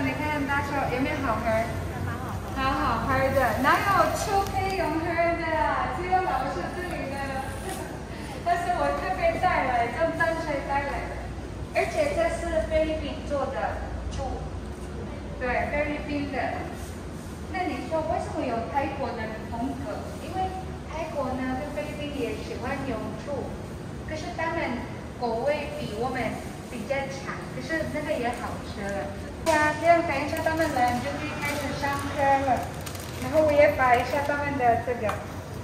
你看他说有没有好喝？ 蛮好喝。 好好喝的，哪有醋可以用喝的啊？只有老师这里的。但是我特别带来，从淡水带来的，而且这是菲律宾做的醋，对，菲律宾的。那你说为什么有泰国的风格？因为泰国呢跟菲律宾也喜欢用醋，可是当然口味比我们比较强，可是那个也好吃了。呀，这样等一下他们来就可以开始上课了。然后我也摆一下他们的这个。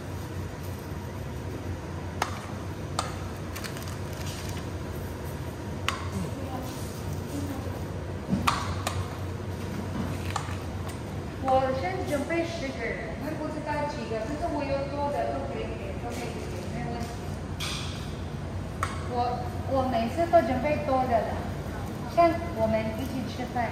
我先准备10个人，我不知道几个，但是我有多的都可以给，没问题。我每次都准备多的了，像我们一起吃饭，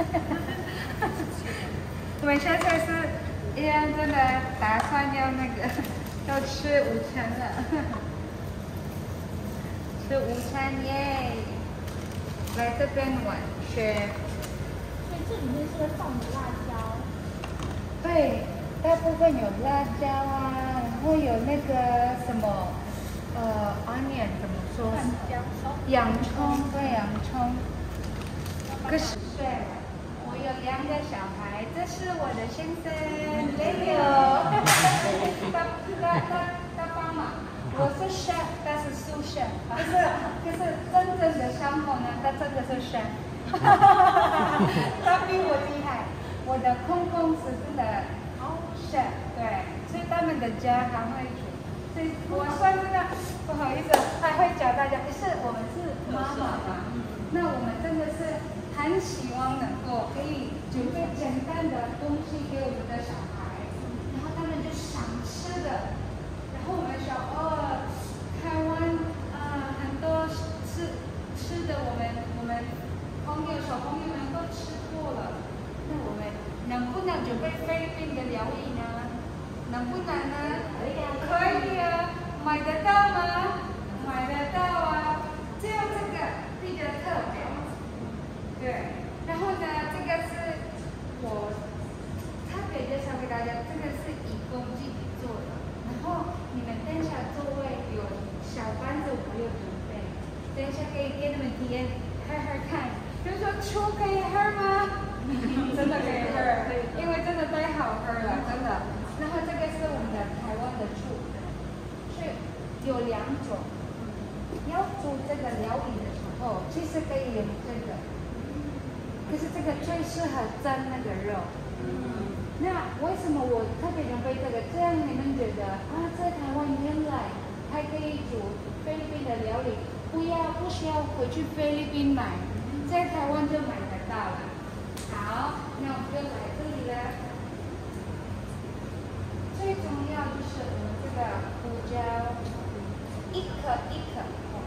我们现在是一样真的打算要那个要吃午餐了，吃午餐耶！来这边玩学。 所以这里面是会放的辣椒。 对，大部分有辣椒啊，然后有那个什么，onion 怎么说？洋葱，对，洋葱。可是，对，我有2个小孩，这是我的先生Leo，他帮忙。我是 chef， 他是 sous chef， 就是真正的伤口呢，他真的是 chef， 他比我厉害。我的公公是真的chef， 对，所以他们的家还会煮，所以我算是不好意思，还会教大家。可是我们是妈妈嘛，那我们真的是很希望能够可以准备简单的东西给我们的小孩，然后他们就想吃的，然后我们想台湾很多吃的我们小朋友们都吃过了。那我们能不能准备菲律宾的料理呢？能不能呢？可以啊，买得到吗？买得到啊，只有这个比较特别。对，然后呢，这个是我特别介绍给大家，这个是义工自己做的。然后你们等一下座位有小班子，我有准备，等一下可以给你们体验喝看。比如说醋可以喝吗？真的可以喝，因为真的太好喝了，真的。然后这个是我们的台湾的醋，是有2种。要煮这个料理的时候，其实可以用这个，可是这个最适合蒸那个肉。那为什么我特别准备这个？这样你们觉得在台湾原来还可以煮菲律宾的料理，不需要回去菲律宾买，在台湾就买得到了。好，那我们就来这里了。最重要就是我们这个胡椒，一颗一颗，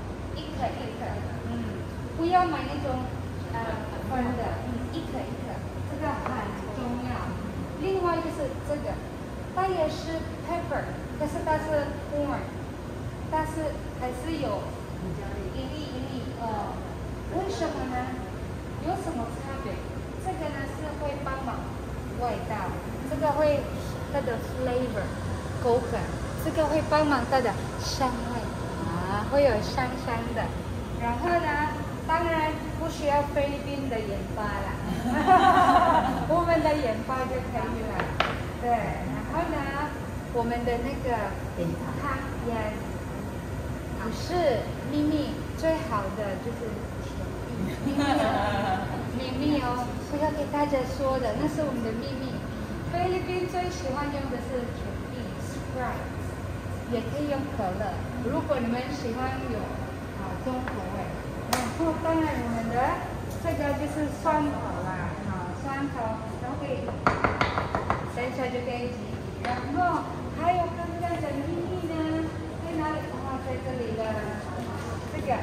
不要买那种分的，一颗一颗，这个很重要。另外就是这个，它也是 pepper， 可是它是 corn， 但是还是有一粒为什么呢？有什么差别？这个呢是会帮忙味道，这个会它的 flavor 口感，这个会帮忙它的香味会有香香的。然后呢，当然不需要菲律宾的盐巴啦，我们的盐巴就可以了。对，然后呢，我们的那个汤也不是秘密，最好的就是秘密哦，不要给大家说的，那是我们的秘密。菲律宾最喜欢用的是甜币 Sprite， 也可以用可乐。如果你们喜欢有重口味，然后当然我们的这个就是蒜头啦，蒜头，然后可以等一下就可以挤。然后还有刚刚的秘密呢，在哪里？在这里了，这个。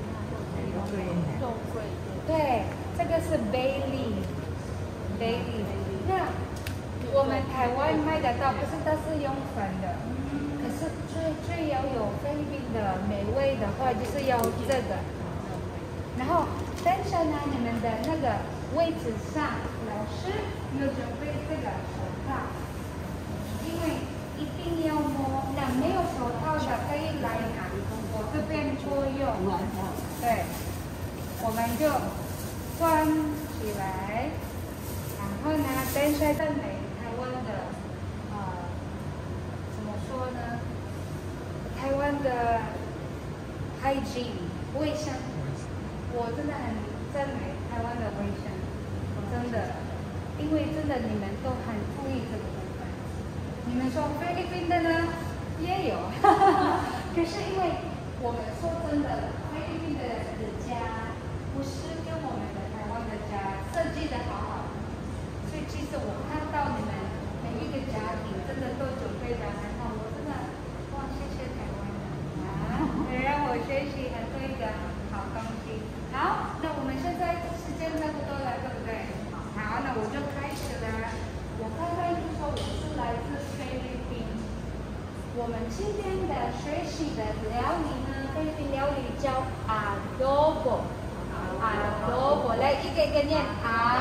对，这个是 bay leaf， 那我们台湾卖得到，可是它是用粉的。可是最要有菲律宾的美味的话，就是要这个。然后等一下呢，你们的那个位置上，老师有准备这个手套，因为一定要摸。那没有手套的可以来拿，我这边多用。对，我们就关起来，然后呢，等一下赞美台湾的怎么说呢？台湾的 hygiene 卫生，我真的很赞美台湾的卫生，真的，因为真的你们都很注意这个部分。你们说菲律宾的呢，也有，可是因为我们说真的，菲律宾的家不是跟我们的台湾的家设计的好好的，所以其实我看到你们每一个家庭真的都准备的很好，我真的哇，谢谢台湾人啊，也让我学习很多一个好东西。好，那我们现在时间差不多了，对不对？好，那我就开始了。我刚刚就说我是来自菲律宾。我们今天的学习的料理呢，菲律宾料理叫 Adobo。Adobo， 来一个一个念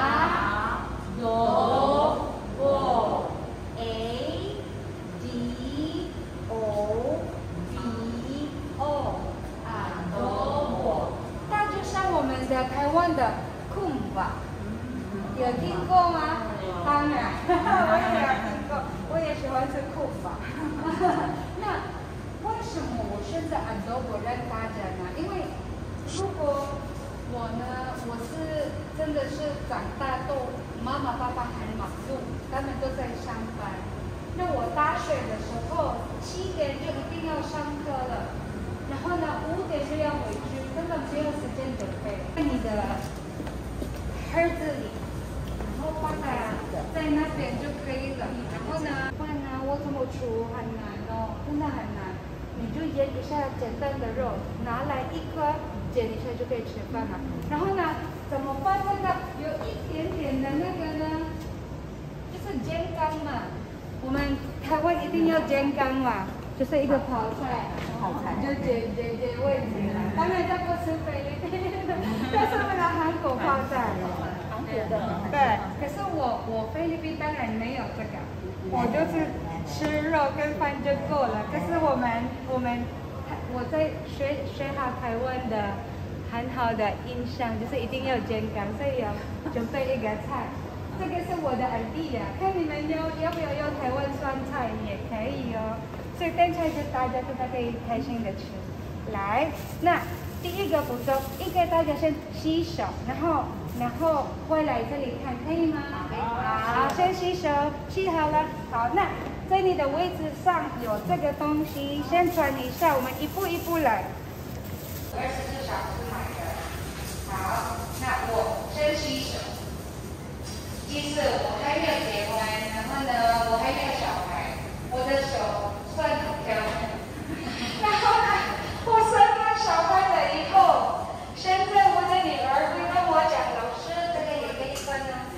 Adobo。Adobo， 它就像我们的台湾的空吧，有听过吗？当然，我也有听过，我也喜欢吃空吧。那为什么我选择 Adobo 让大家呢？因为如果我呢，我是真的是长大都妈妈爸爸很忙碌，他们都在上班。那我大学的时候7点就一定要上课了，然后呢5点就要回去，根本没有时间准备。在你的盒子里，然后放在那边就可以了。然后呢，饭呢我怎么煮很难哦，真的很难。你就腌一下简单的肉，拿来一颗煎一下就可以吃饭了。然后呢，怎么办呢？有一点点的那个呢，就是煎干嘛。我们台湾一定要煎干嘛，就是一个泡菜，就解位置了。当然这不是菲律宾的，这是为了韩国泡菜。韩国的。对，可是我菲律宾当然没有这个，我就是吃肉跟饭就够了。可是我在学好台湾的很好的印象，就是一定要煎干，所以要准备一个菜。这个是我的idea，看你们要不要用台湾酸菜也可以哦。所以等下就大家可以开心的吃。来，那第一个步骤，应该大家先洗手，然后回来这里看，可以吗？好，先洗手，洗好了。好，那在你的位置上有这个东西，先转一下，我们一步一步来。24小时买的。好，那我先洗手。其实我还没有结婚，然后呢，我还没有小孩，我的手算很漂亮。然后呢，我生了小孩了以后，现在我的女儿会跟我讲，老师这个也可以分啊。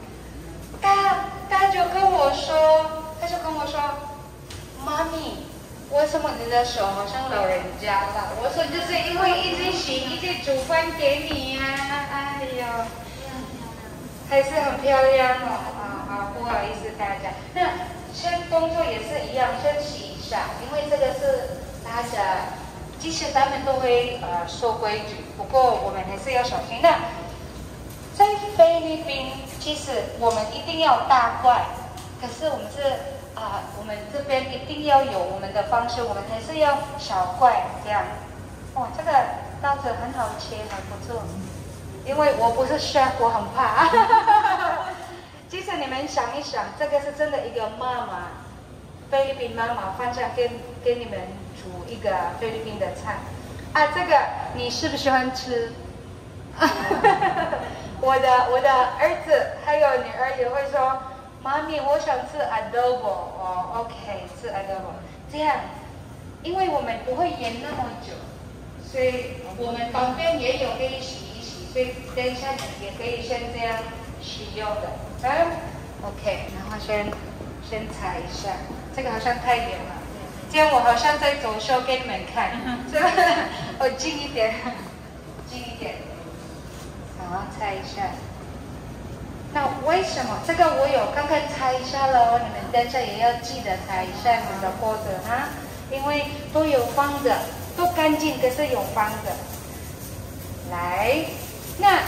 他就跟我说，妈咪，为什么你的手好像老人家了？我说就是因为一直洗，一直煮饭给你呀、哎呦。还是很漂亮哦，好，不好意思大家。那先动作也是一样，先洗一下，因为这个是大家，其实他们都会守规矩，不过我们还是要小心。那在菲律宾，其实我们一定要大块，可是我们这边一定要有我们的方式，我们还是要小块这样。哇，这个刀子很好切，还不错。因为我不是chef，我很怕。其实你们想一想，这个是真的一个妈妈，菲律宾妈妈放上给你们煮一个菲律宾的菜。啊，这个你喜不喜欢吃？我的儿子还有女儿也会说，妈咪，我想吃 Adobo。哦 ，OK， 吃 Adobo。这样，因为我们不会腌那么久，所以我们旁边也有可以洗。所以等一下你也可以先这样使用的，OK， 然后先踩一下，这个好像太远了，这样我好像在走秀给你们看，我近一点，好，踩一下， 那为什么这个我有刚刚擦一下了？你们等下也要记得擦一下你们的锅子哈，因为都有放的，都干净，可是有放的。来，那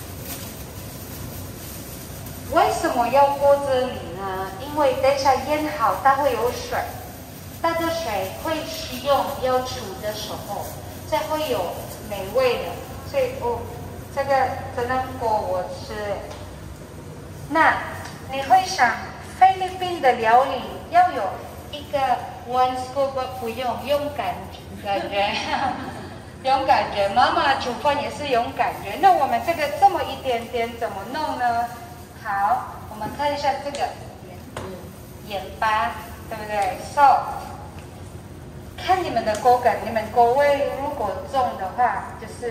为什么要锅这里呢？因为等下腌好，它会有水，它的水会使用要煮的时候，才会有美味的。所以这个锅我吃。那你会想，菲律宾的料理要有一个 one scoop， 不用感觉，用感觉。妈妈煮饭也是用感觉。那我们这个这么一点点怎么弄呢？好，我们看一下这个盐巴，对不对 ？salt。看你们的锅感，你们锅味如果重的话，就是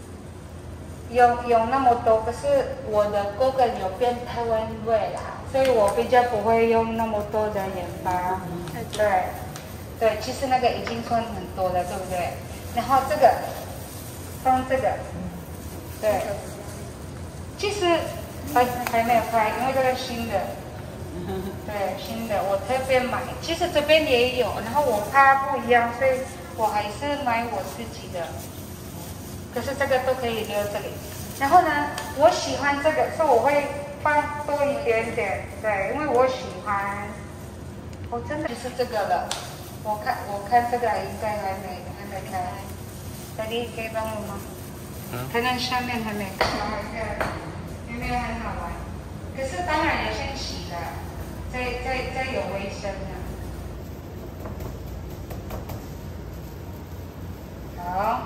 有那么多。可是我的锅感有变台湾味啦，所以我比较不会用那么多的盐巴。对，其实那个已经算很多了，对不对？然后这个放这个，对，其实还没有开，因为这个新的。对，新的我特别买，其实这边也有，然后我怕不一样，所以我还是买我自己的。可是这个都可以留这里。然后呢，我喜欢这个，所以我会放多一点点，对，因为我喜欢。我真的就是这个了。我看这个应该还没开。Tadi可以帮我吗？可能上面还没开，有没有很好玩？可是当然要先洗的。再有卫生呢。好，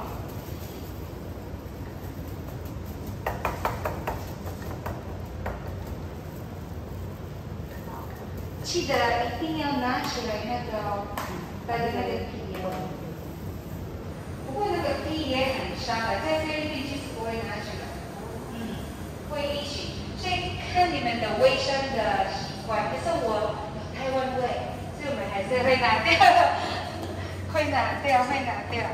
记得一定要拿起来那个带的那个皮哦。不过那个皮也很伤的，在菲律宾其实不会拿起来，会一起。所以看你们的卫生的。可是我有台湾味，所以我们还是会拿掉，会拿掉。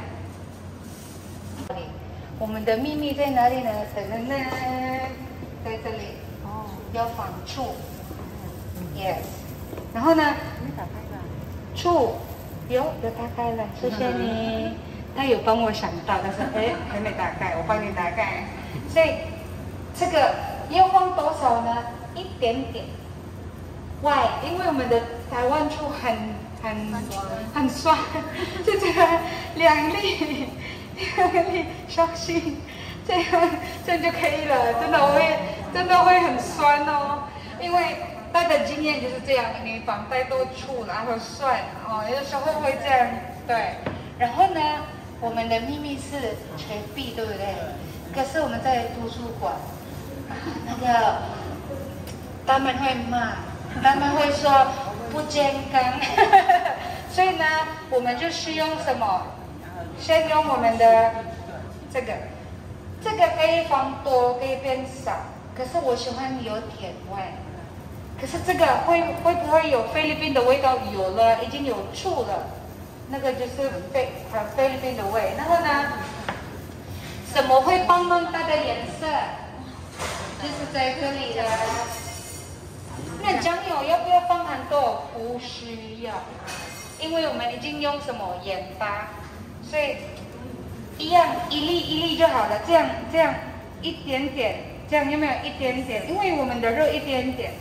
我们的秘密在哪里呢？可能呢，在这里。要放醋。Yes。然后呢？没打开吧？醋有打开了，谢谢你。他有帮我想到，但是还没打开，我帮你打开。所以这个要放多少呢？一点点。Why？ 因为我们的台湾醋很酸，就这个2粒，小心，这样就可以了。真的会很酸哦，因为大的经验就是这样，你放太多醋然后酸哦，有的时候会这样。对，然后呢，我们的秘密是垂臂，对不对？可是我们在图书馆，那个他们会骂。他们会说不健康，所以呢，我们就是用什么？先用我们的这个可以放多，可以变少。可是我喜欢有甜味。可是这个会不会有菲律宾的味道？有了，已经有醋了，那个就是菲律宾的味。然后呢，什么会帮忙它的颜色？就是在这里的。那酱油要不要放很多？不需要，因为我们已经用什么盐巴，所以一样一粒就好了。这样一点点，这样有没有一点点？因为我们的肉一点点。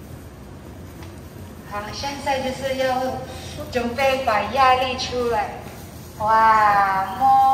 好，现在就是要准备把压力出来。哇，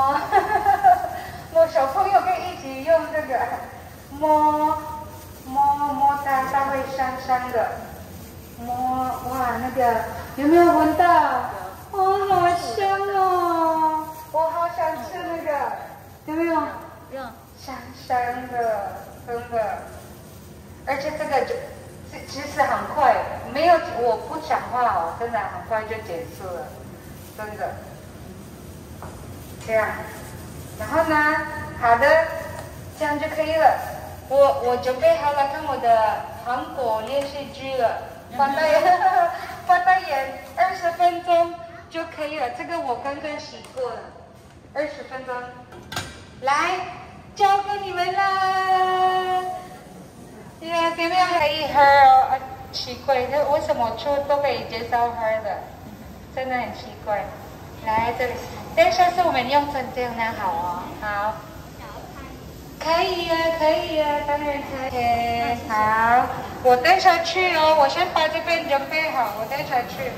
摸小朋友可以一起用这个摸它会香的。哇，那个有没有闻到？哇，好香哦！我好想吃那个，有没有？有，香的，真的。而且这个其实很快，没有我不讲话哦，真的很快就结束了，真的。这样，然后呢？好的，这样就可以了。我准备好了看我的韩国连续剧了，翻到眼20分钟就可以了。这个我刚刚洗过了，20分钟，来交给你们啦。 Yeah， 有没有可以喝哦？奇怪，那为什么出都可以接受喝的？真的很奇怪。来这里，等一下是我们用成这样那好哦，好。可以呀，可以呀，当然可以。好，我等一下去哦，我先把这边准备好，我等一下去。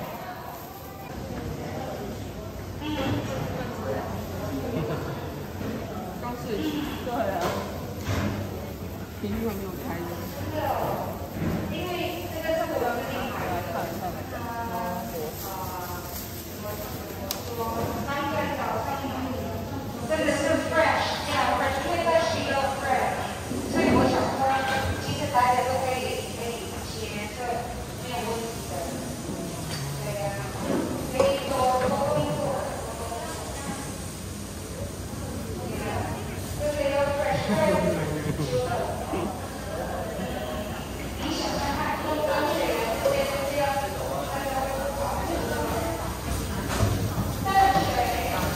都是对啊，频率还没有开呢。 因为这个是我们自己买的， 看一下那个。 真的是 fresh， fresh， 因为它是一个 fresh， 所以我想说，其实大家都可以切，这没有问题的。对呀，可以多动作。这个要 fresh。你想想看，多刚水的这边是这样子，它就会不好。淡水。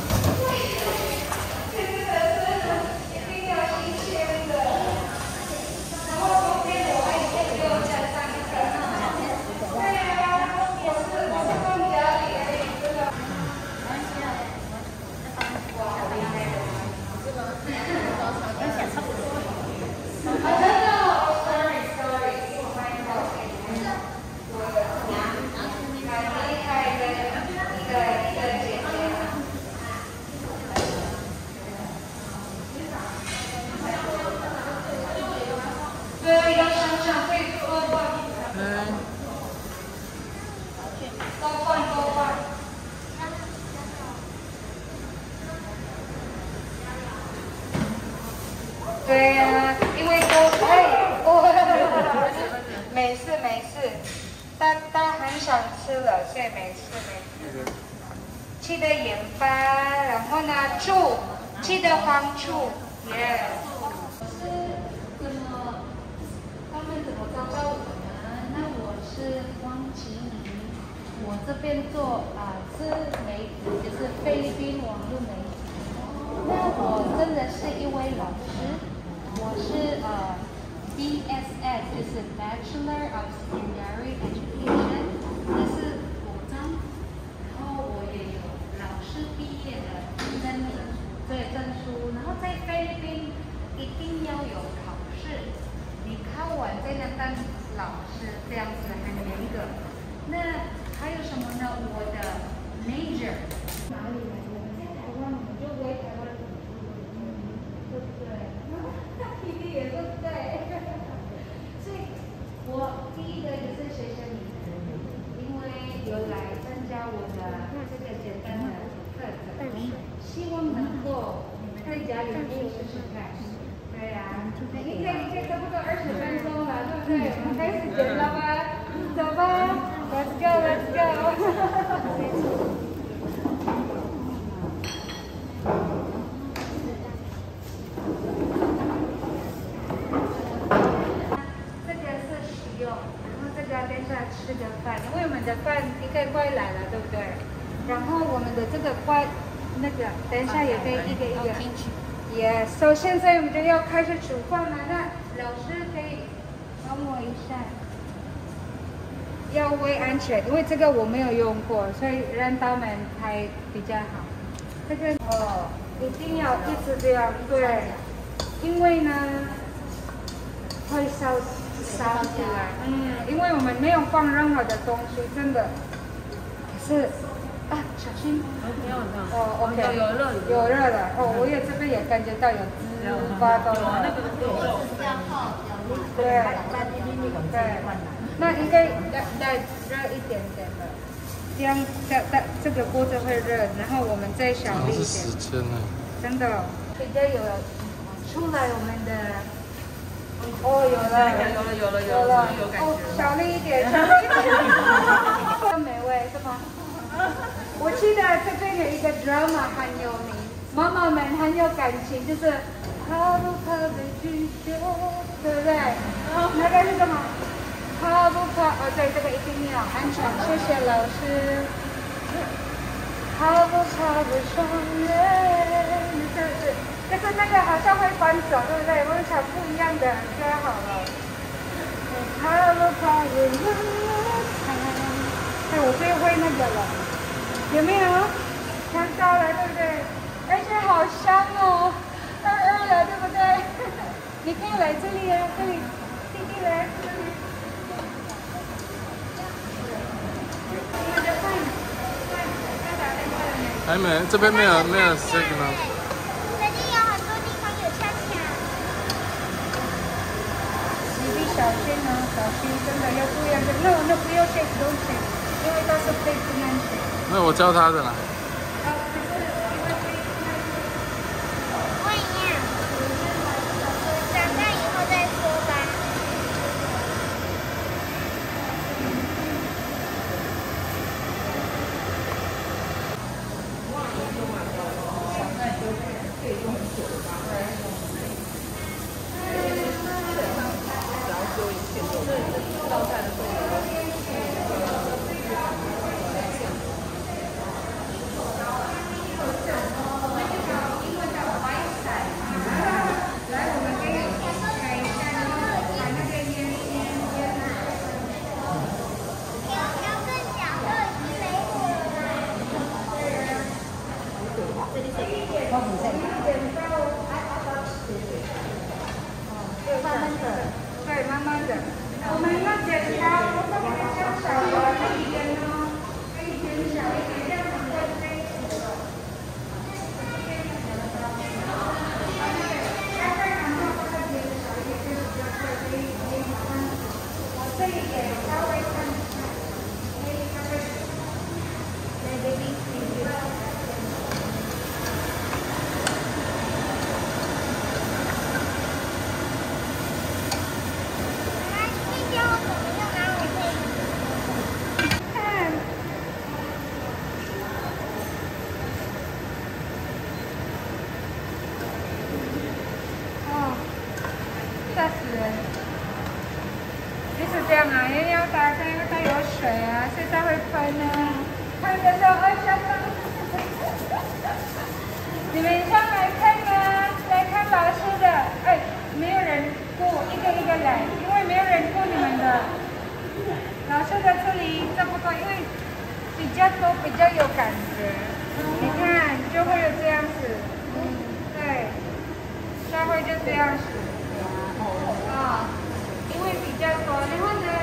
对呀，因为没事没事，他很想吃了，所以没事。记得盐巴，然后呢醋，记得黄醋，耶。 他们怎么招招我呢？那我是黄琦妮，我这边做自媒体，就是菲律宾网络媒体。那我真的是一位老师，我是BSS， 就是 Bachelor of Secondary Education， 这是国中，然后我也有老师毕业的证书，然后在菲律宾一定要有考试，你考完才能当老师，这样子很严格。那还有什么呢？我的 major 哪里来？我们在台湾，我们就为台湾。对不对？体力也对不对？所以，我第一个就是学习你，因为有来参加我的这个简单的课程，希望能够在家里试试看。对呀，一天差不多20分钟了，对不对？我们开始剪了吧？走吧 ，Let's go，Let's go。吃个饭，因为我们的饭应该快来了，对不对？然后我们的这个等一下也可以一个一个。也，所以现在我们就要开始煮饭了。那老师可以帮我一下，要为安全，因为这个我没有用过，所以让他们拍比较好。这个一定要一直这样，对，因为呢会烧起来，因为我们没有放任何的东西，真的。可是小心。没有的。OK。有热了。我也这边也感觉到有滋发动了。那个对。对。那应该再热一点点的，这样这个锅子会热，然后我们再小力一点。是10千呢。真的，比较有出来我们的。有了，小力一点，更美味是吗？我记得这边有一个 drama 很有名，妈妈们很有感情，就是怕不怕被拒绝，对不对？那个是什么？怕不怕？对，这个一定要安全，谢谢老师。怕不怕被伤人？是不是？可是那个好像会翻走，对不对？我们想不一样的，这样好了。 哎，我最会那个了，有没有？看到了，对不对？而且好香哦，22了，对不对？你可以来这里啊，这里，弟弟来这里。你们的饭打电话了没？ 还没，这边没有 signal。 最近有很多地方有恰恰。 弟弟小心哦，小心，真的要注意啊！那不要 shake， don't shake， 因为它是被不能 shake。 那我教他的啦。 问一样，长大以后再说吧。 对，慢慢的。我们要剪刀，这个比较小了，可以剪哦，可以剪小一点，这样很会飞。我这一点稍微看一下，可以稍微。来，baby， 吓死人！就是这样啊，因为要打开，因为它有水啊，所以它会喷啊。看得到2下吗？你们上来看啊，来看老师的。哎，没有人顾，一个一个来，因为没有人顾你们的。老师的这里这么多，因为比较多，比较有感觉。你看，就会有这样子。对，它会就这样子。因为比较多，然后呢，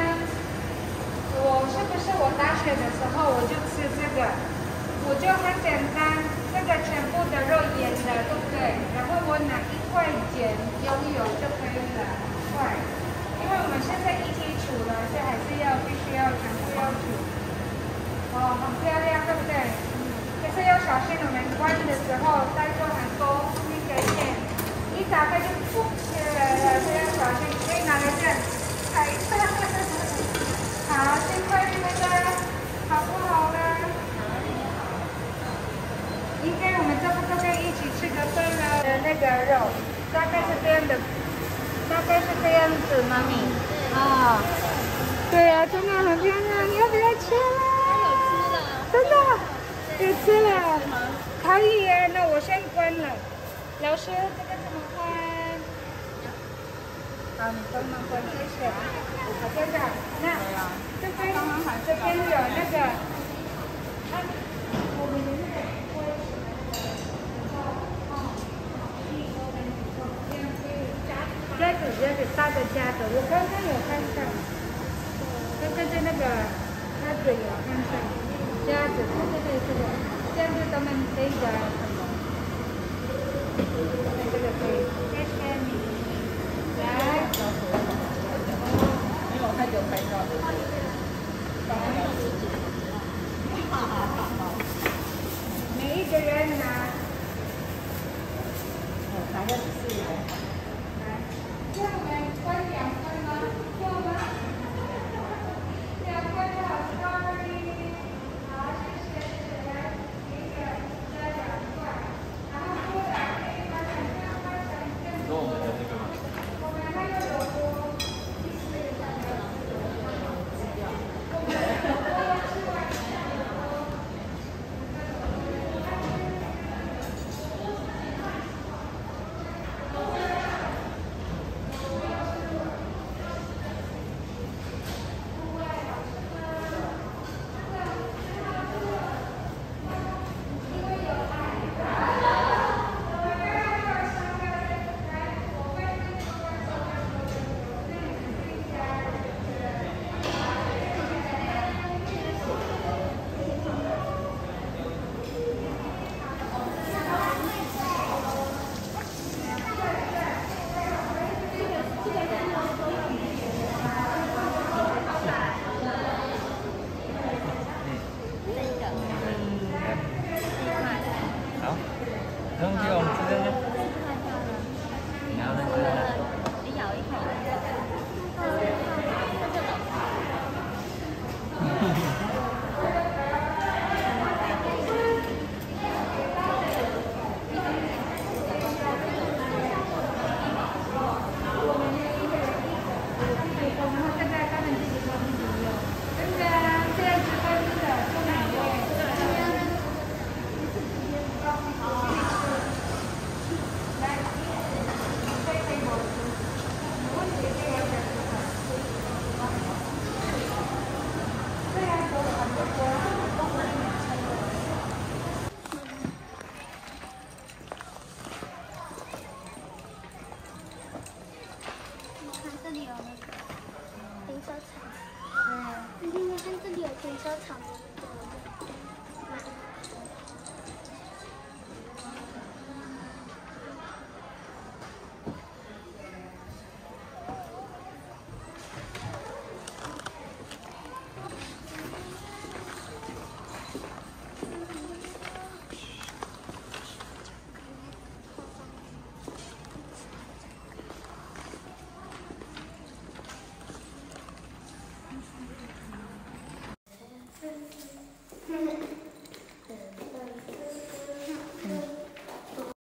我大学的时候我就吃这个，我就很简单，这个全部的肉腌的，对不对？然后我拿1块钱油就可以了，1块。因为我们现在一起煮了，所以还是必须要全部要煮。哦，很漂亮，对不对？可是要小心，我们关的时候带着很多那个线，一打开就噗起来了，所以要小心。可以拿来这样踩一下。好，辛苦你们了，好不好呢？应该我们这不都可以一起吃个饭了？那个肉大概是这样的，大概是这样子，妈咪。啊，对啊，真的很漂亮，你要不要吃了？真的，有吃了，可以啊。那我先关了。老师，这个怎么关？好，你帮忙关，谢谢。好，现在那这边有那个，我们的那个夹子大的夹子，我刚刚有看上，刚刚在那个鸭子有看上夹子，对，这个，这样子他们可以夹什么？这个可以，谢谢你。来， 没有太久拍照。 每一个人拿。 拿个